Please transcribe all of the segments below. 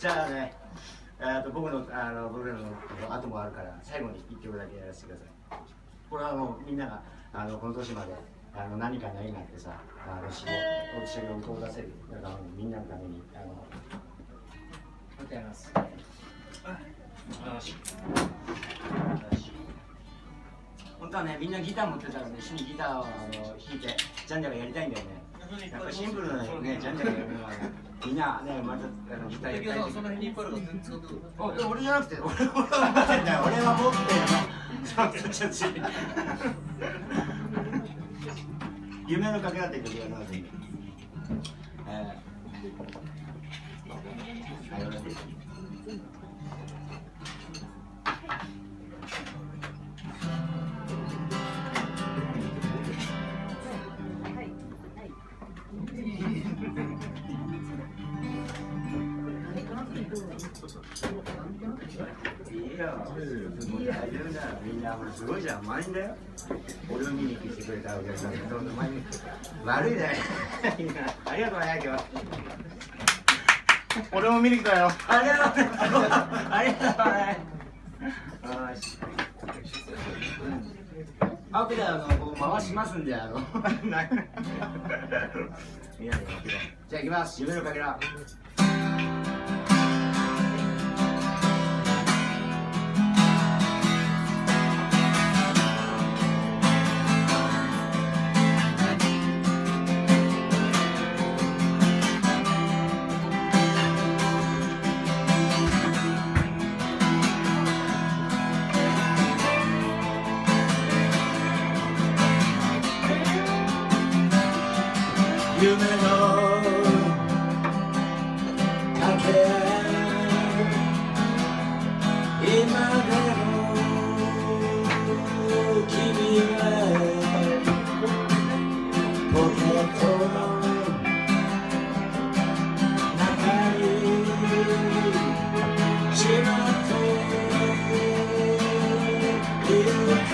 じゃあね、僕の僕らの後もあるから最後に1曲だけやらせてください。これはもうみんながこの年まで何かないなんてさ仕事を歌わせるみんなのために歌います。本当はねみんなギター持ってたらね一緒にギターを弾いてジャンジャがやりたいんだよね。やっぱシンプルなねジャンジャがやるのはみんなねまたギターやりたい。その辺にいっぱいあるから全然使ってくる。俺じゃなくて俺は持ってんだよ。俺は持ってんの。夢のかけらって曲がありますんで。みんなすごいじゃん、満員だよ。俺を見に来てくれたお客さんがどんどん前に悪いね。ありがとうね今日。 俺も見に来たよ。 ありがとうね。ありがとうね。あとで僕回しますんでじゃあ行きます。夢のかけら。夢のかけら今でも君はポケットの中にしまっているか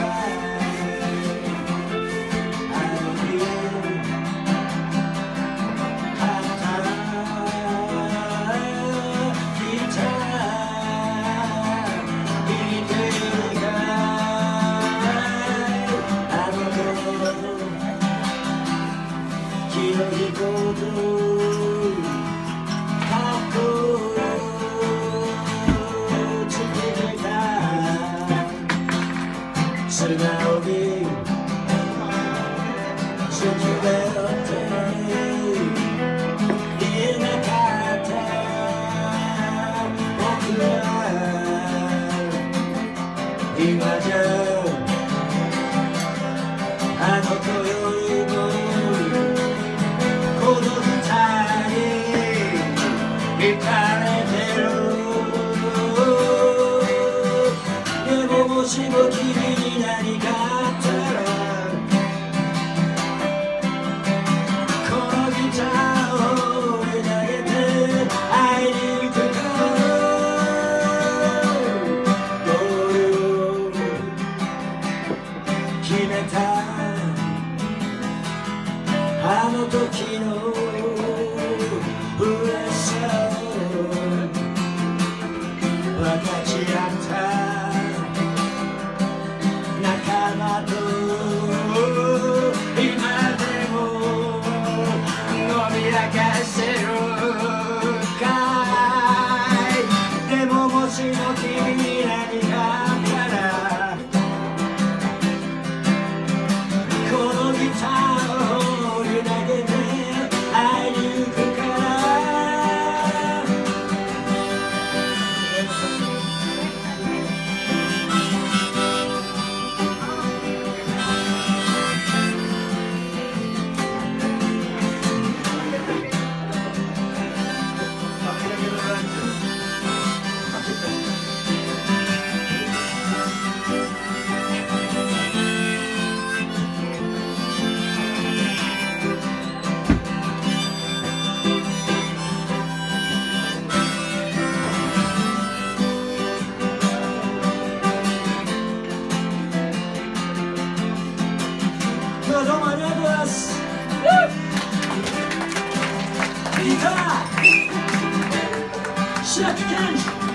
素直に信じて言えなかった僕は今じゃあの子よりもこの二人惹かれてる。でももしも君に何かあったらこのギターを投げて会いに行くからゴールを決めたあの時の嬉しさを分かち合った Shut down.